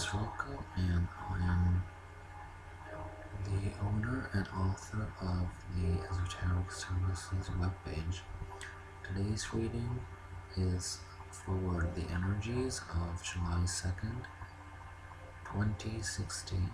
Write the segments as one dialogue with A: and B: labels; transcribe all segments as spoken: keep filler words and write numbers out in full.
A: is Rocco, and I am the owner and author of the Esoteric Services webpage. Today's reading is for the energies of July second, twenty sixteen.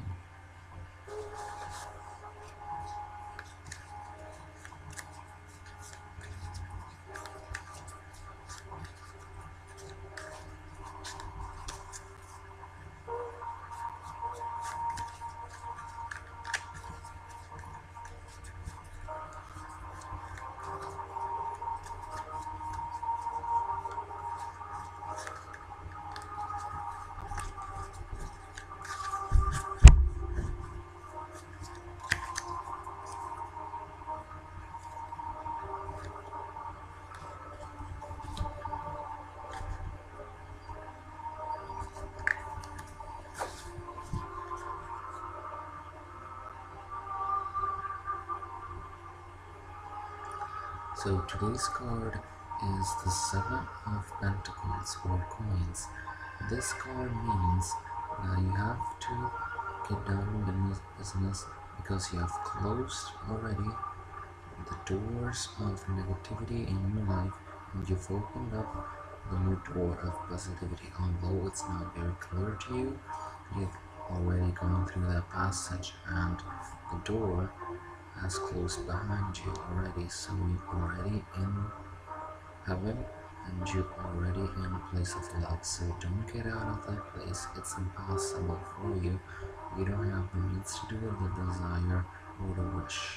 A: So today's card is the Seven of Pentacles or Coins. This card means that you have to get down in business because you have closed already the doors of negativity in your life and you've opened up the new door of positivity. Although it's not very clear to you, you've already gone through that passage and the door has closed behind you already, so you're already in heaven and you're already in a place of love. So don't get out of that place. It's impossible for you. You don't have the means to do it, the desire or the wish.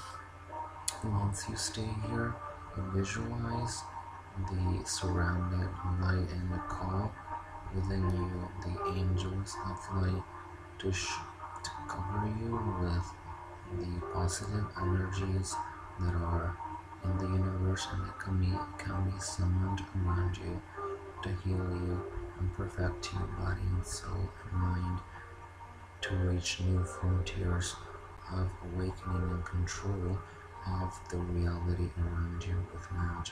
A: Once you stay here, you visualize the surrounded light and the call within you, the angels of light to, sh to cover you with the positive energies that are in the universe and that can be, can be summoned around you to heal you and perfect your body and soul and mind to reach new frontiers of awakening and control of the reality around you with magic.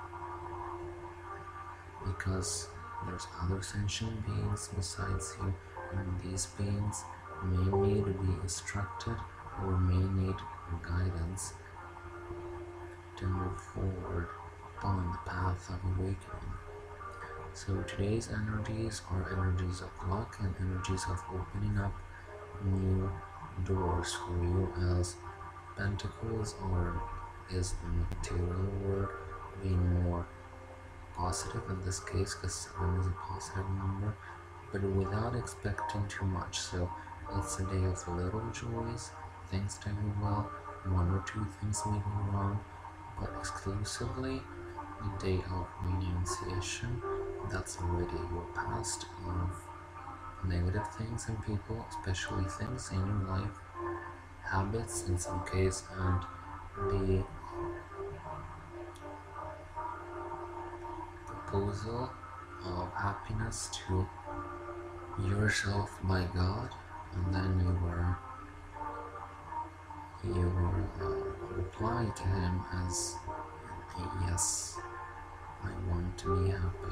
A: Because there's other sentient beings besides you, and these beings may need to be instructed or may need guidance to move forward upon the path of awakening. So today's energies are energies of luck and energies of opening up new doors for you, as Pentacles or is the material word being more positive in this case because seven is a positive number, but without expecting too much. So it's a day of little joys, things that go well, one or two things may go wrong, but exclusively the day of renunciation. That's already your past of negative things and people, especially things in your life, habits in some case, and the proposal of happiness to yourself by God, and then you were you were uh, reply to him as a yes, I want to be happy.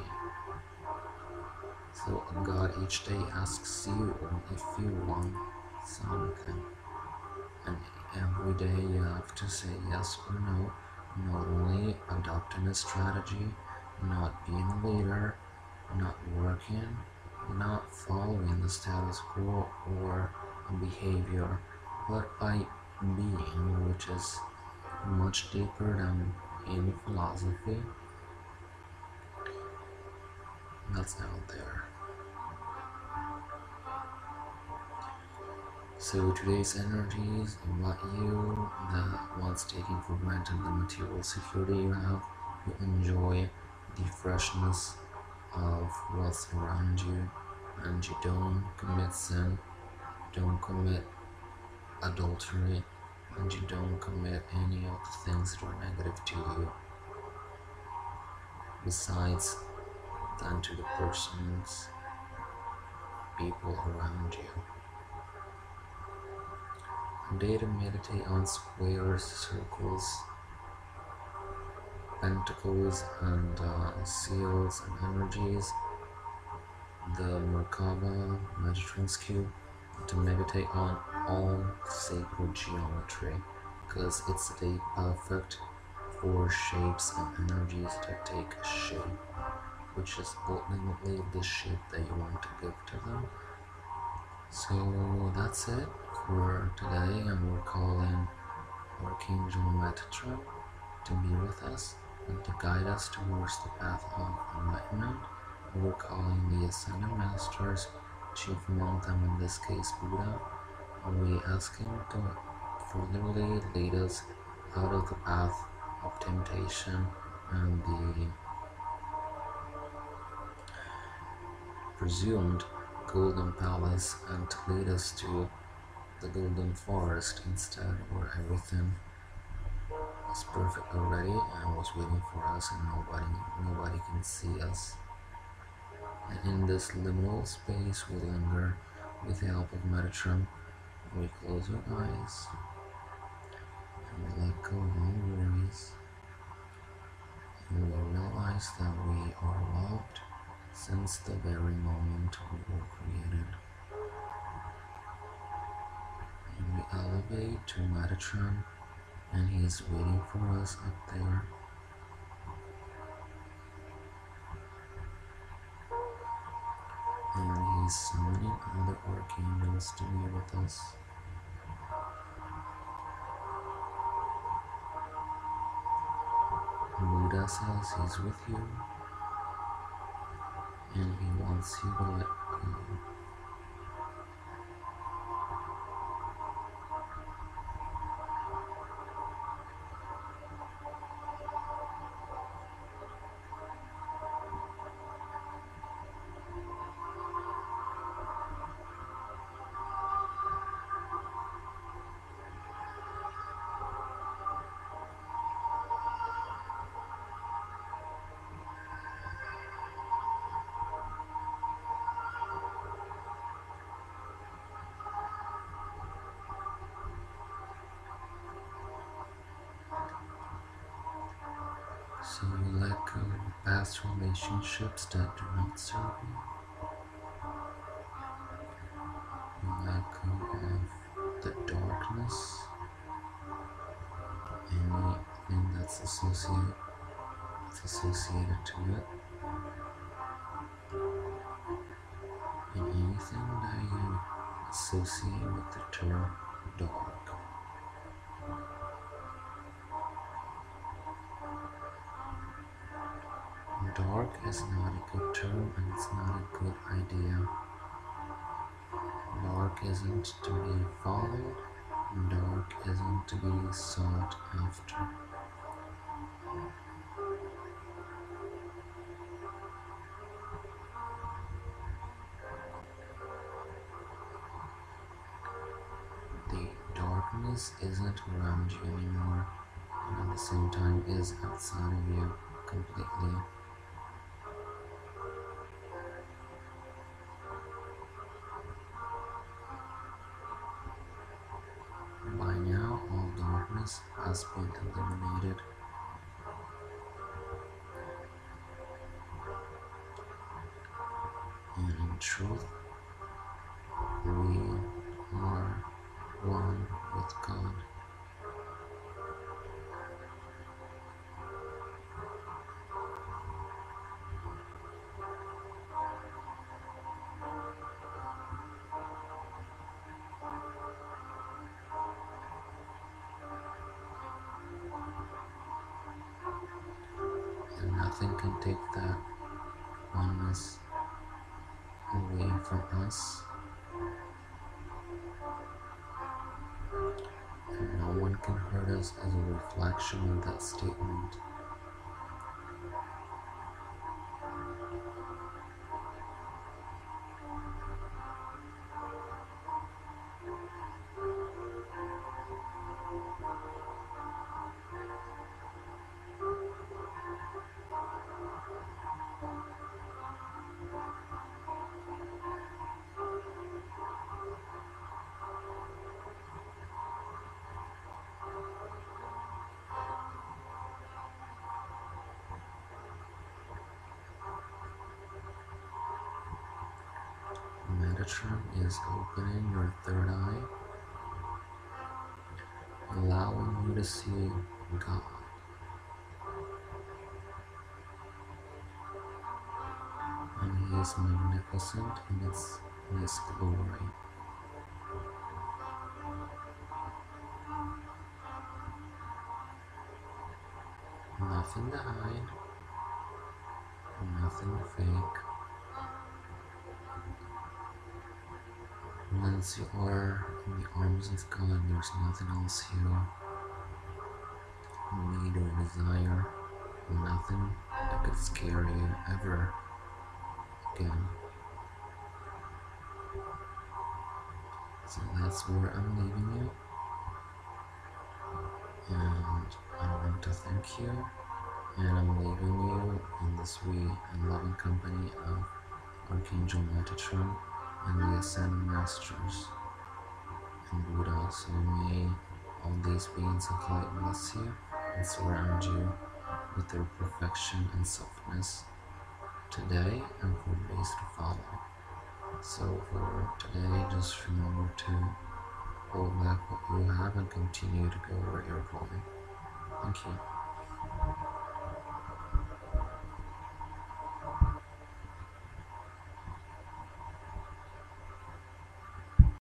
A: So God each day asks you if you want something, and every day you have to say yes or no, not only adopting a strategy, not being a leader, not working, not following the status quo or a behavior, but by being, which is much deeper than any philosophy that's out there. So today's energies invite you that once taking for granted the material security you have, you enjoy the freshness of what's around you, and you don't commit sin, don't commit adultery, and you don't commit any of the things that are negative to you, besides than to the persons, people around you. A day to meditate on squares, circles, pentacles, and uh, seals and energies the Merkaba Metatron skill to meditate on all sacred geometry, because it's the perfect for shapes and energies that take shape, which is ultimately the shape that you want to give to them. So that's it for today, and we're calling Archangel Metatron to be with us and to guide us towards the path of enlightenment. And we're calling the Ascended Masters, chief among them in this case Buddha, and we ask him to furtherly lead us out of the path of temptation and the presumed golden palace, and to lead us to the golden forest instead, where everything is perfect already and was waiting for us, and nobody nobody can see us. And in this liminal space we linger with the help of Metatron. We close our eyes and we let go of all worries, and we realize that we are loved since the very moment we were created. And we elevate to Metatron, and he is waiting for us up there. And he's summoning other archangels to be with us. Buddha says he's with you, and he wants you to let go. So you let go of past relationships that do not serve you. You let go of the darkness, anything that's associated, that's associated to it, and anything that you associate with the term dark. Dark is not a good term, and it's not a good idea. Dark isn't to be followed, and dark isn't to be sought after. The darkness isn't around you anymore, and at the same time is outside of you completely. By now, all darkness has been eliminated. And in truth, we are one with God. And nothing can take that oneness away from us. And no one can hurt us as a reflection of that statement. Metatron is opening your third eye, allowing you to see God. And He is magnificent in its in His glory. Nothing to hide, nothing fake. Once you are in the arms of God, there's nothing else you need or desire, nothing that could scare you ever again. So that's where I'm leaving you, and I want to thank you, and I'm leaving you in the sweet and loving company of Archangel Metatron and the Ascended Masters and Buddha. So may all these beings of light bless you and surround you with their perfection and softness today and for days to follow. So for today, just remember to hold back what you have and continue to go where you're going. Thank you.